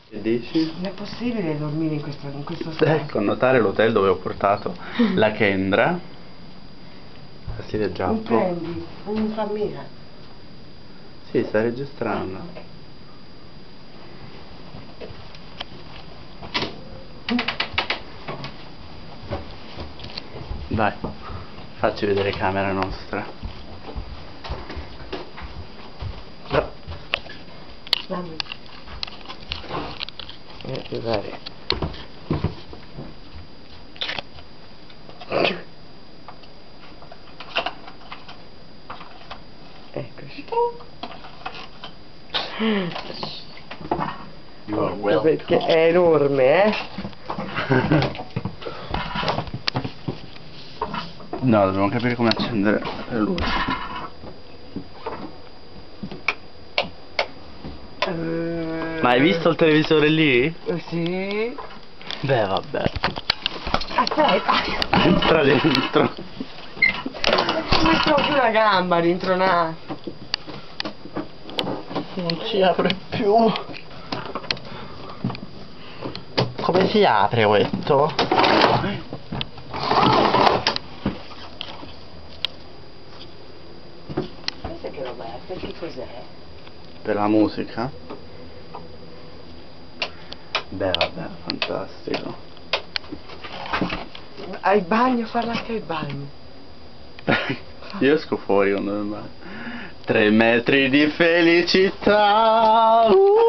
Che dici? Non è possibile dormire in questo stato. Ecco, notare l'hotel dove ho portato la Kendra. Stile Mi Giappo. prendi, non mi fa mica. Sì, sta registrando. Vai, facci vedere camera nostra. No. Dammi. Dai. Eccoci. You are welcome. Perché è enorme, No, dobbiamo capire come accendere le luci. Ma hai visto il televisore lì? Sì. Beh, vabbè. Aspetta. Entra dentro. Mi metto più la gamba rintronato. Non si apre più. Come si apre questo? Questa che roba è? Per che cos'è? Per la musica? Beh, vabbè, fantastico. Al bagno, farla anche al bagno. Io esco fuori quando mi va. 3 metri di felicità.